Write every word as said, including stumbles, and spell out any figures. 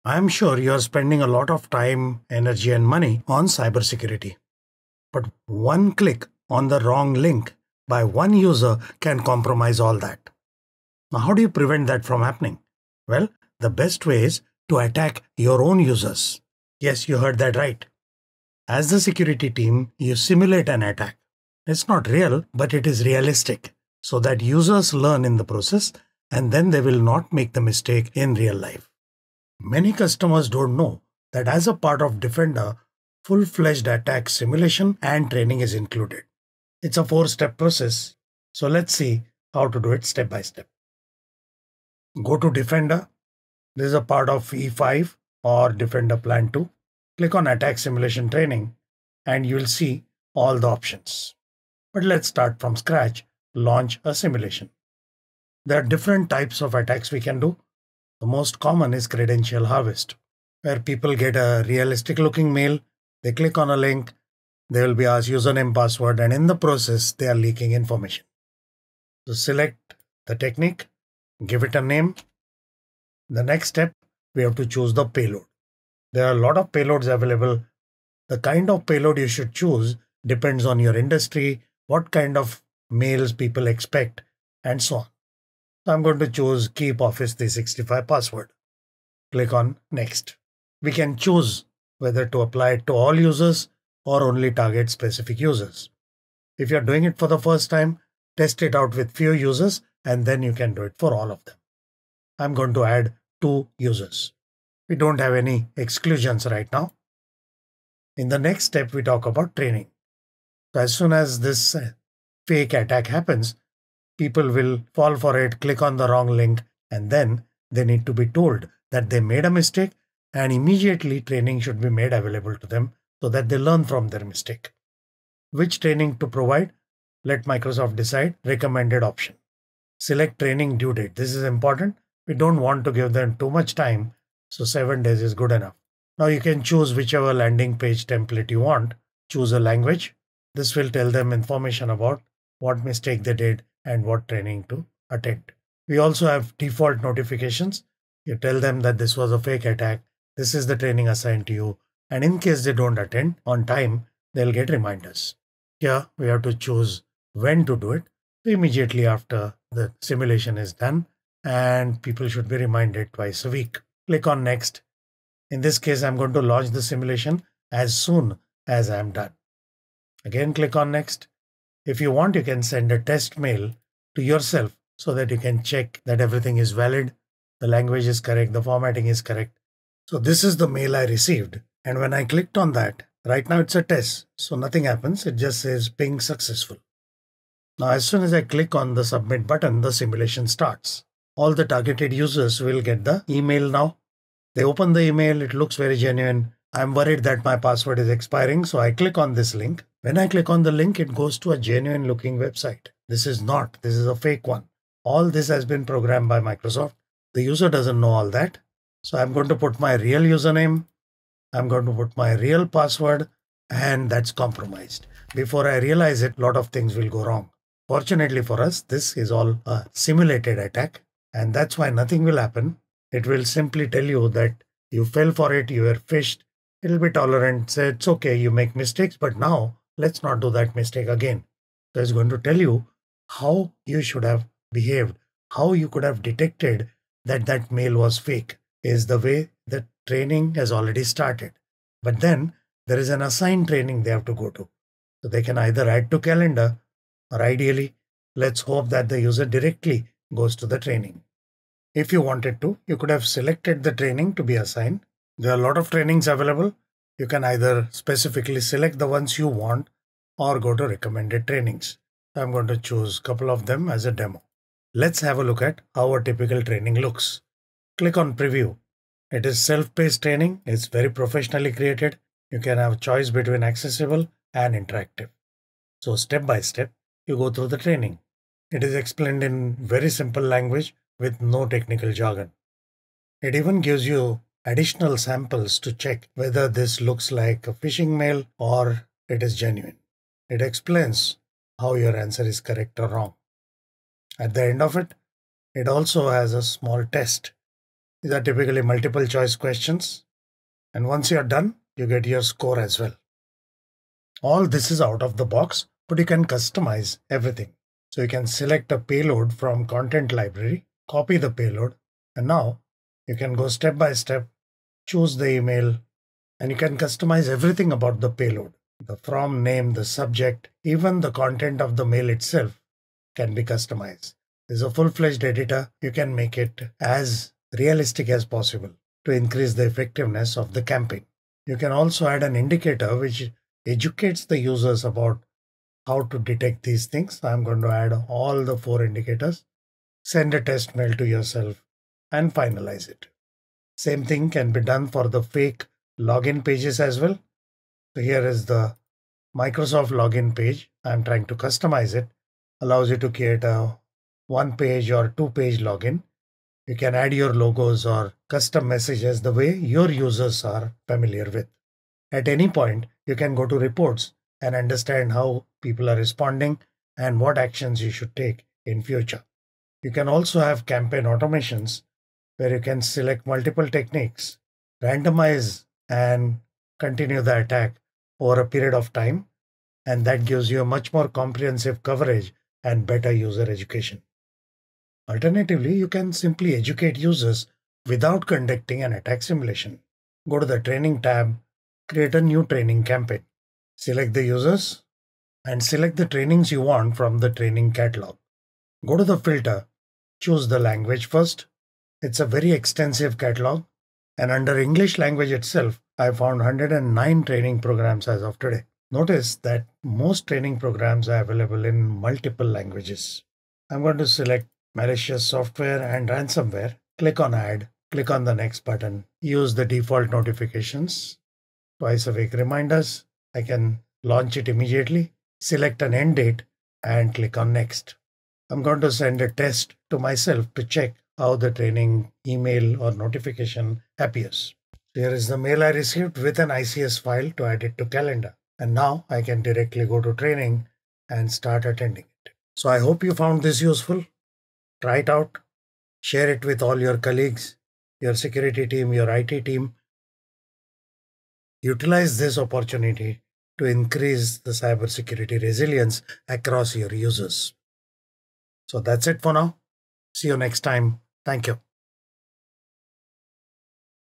I'm sure you're spending a lot of time, energy, and money on cybersecurity. But one click on the wrong link by one user can compromise all that. Now, how do you prevent that from happening? Well, the best way is to attack your own users. Yes, you heard that right. As the security team, you simulate an attack. It's not real, but it is realistic, so that users learn in the process and then they will not make the mistake in real life. Many customers don't know that as a part of Defender, full-fledged attack simulation and training is included. It's a four-step process, so let's see how to do it step by step. Go to Defender. This is a part of E five or Defender Plan two. Click on Attack Simulation Training and you'll see all the options. But let's start from scratch. Launch a simulation. There are different types of attacks we can do. The most common is credential harvest, where people get a realistic looking mail, they click on a link, they will be asked username, password, and in the process, they are leaking information. So select the technique, give it a name. The next step, we have to choose the payload. There are a lot of payloads available. The kind of payload you should choose depends on your industry, what kind of mails people expect, and so on. So I'm going to choose Keep Office three sixty-five Password. Click on Next. We can choose whether to apply it to all users or only target specific users. If you're doing it for the first time, test it out with few users and then you can do it for all of them. I'm going to add two users. We don't have any exclusions right now. In the next step, we talk about training. So as soon as this fake attack happens, people will fall for it, click on the wrong link, and then they need to be told that they made a mistake and immediately training should be made available to them so that they learn from their mistake. Which training to provide? Let Microsoft decide. Recommended option. Select training due date. This is important. We don't want to give them too much time, so seven days is good enough. Now you can choose whichever landing page template you want. Choose a language. This will tell them information about what mistake they did and what training to attend. We also have default notifications. You tell them that this was a fake attack, this is the training assigned to you, and in case they don't attend on time, they'll get reminders. Here we have to choose when to do it. So immediately after the simulation is done, and people should be reminded twice a week. Click on Next. In this case, I'm going to launch the simulation as soon as I'm done. Again, click on Next. If you want, you can send a test mail to yourself so that you can check that everything is valid, the language is correct, the formatting is correct. So this is the mail I received. And when I clicked on that, right now it's a test, so nothing happens. It just says ping successful. Now, as soon as I click on the submit button, the simulation starts. All the targeted users will get the email now. They open the email, it looks very genuine. I'm worried that my password is expiring, so I click on this link. When I click on the link, it goes to a genuine looking website. This is not, this is a fake one. All this has been programmed by Microsoft. The user doesn't know all that. So I'm going to put my real username. I'm going to put my real password, and that's compromised. Before I realize it, a lot of things will go wrong. Fortunately for us, this is all a simulated attack, and that's why nothing will happen. It will simply tell you that you fell for it, you were phished. It'll be tolerant, say it's okay, you make mistakes, but now let's not do that mistake again. So it's going to tell you how you should have behaved, how you could have detected that that mail was fake is the way the training has already started. But then there is an assigned training they have to go to. So they can either add to calendar or ideally, let's hope that the user directly goes to the training. If you wanted to, you could have selected the training to be assigned. There are a lot of trainings available. You can either specifically select the ones you want or go to recommended trainings. I'm going to choose a couple of them as a demo. Let's have a look at how a typical training looks. Click on Preview. It is self-paced training. It's very professionally created. You can have a choice between accessible and interactive. So step by step, you go through the training. It is explained in very simple language with no technical jargon. It even gives you additional samples to check whether this looks like a phishing mail or it is genuine. It explains how your answer is correct or wrong. At the end of it, it also has a small test. These are typically multiple choice questions. And once you're done, you get your score as well. All this is out of the box, but you can customize everything. So you can select a payload from content library, copy the payload, and now you can go step by step, choose the email, and you can customize everything about the payload. The from, name, the subject, even the content of the mail itself can be customized. There's a full-fledged editor. You can make it as realistic as possible to increase the effectiveness of the campaign. You can also add an indicator which educates the users about how to detect these things. I'm going to add all the four indicators, send a test mail to yourself, and finalize it. Same thing can be done for the fake login pages as well. So here is the Microsoft login page. I'm trying to customize it. Allows you to create a one page or two page login. You can add your logos or custom messages the way your users are familiar with. At any point, you can go to reports and understand how people are responding and what actions you should take in future. You can also have campaign automations where you can select multiple techniques, randomize and continue the attack over a period of time. And that gives you a much more comprehensive coverage and better user education. Alternatively, you can simply educate users without conducting an attack simulation. Go to the training tab, create a new training campaign. Select the users and select the trainings you want from the training catalog. Go to the filter, choose the language first. It's a very extensive catalog, and under English language itself, I found one hundred nine training programs as of today. Notice that most training programs are available in multiple languages. I'm going to select malicious software and ransomware, click on add, click on the next button, use the default notifications, twice a week reminders. I can launch it immediately, select an end date and click on next. I'm going to send a test to myself to check how the training email or notification appears. Here is the mail I received with an I C S file to add it to calendar. And now I can directly go to training and start attending it. So I hope you found this useful. Try it out. Share it with all your colleagues, your security team, your I T team. Utilize this opportunity to increase the cybersecurity resilience across your users. So that's it for now. See you next time. Thank you.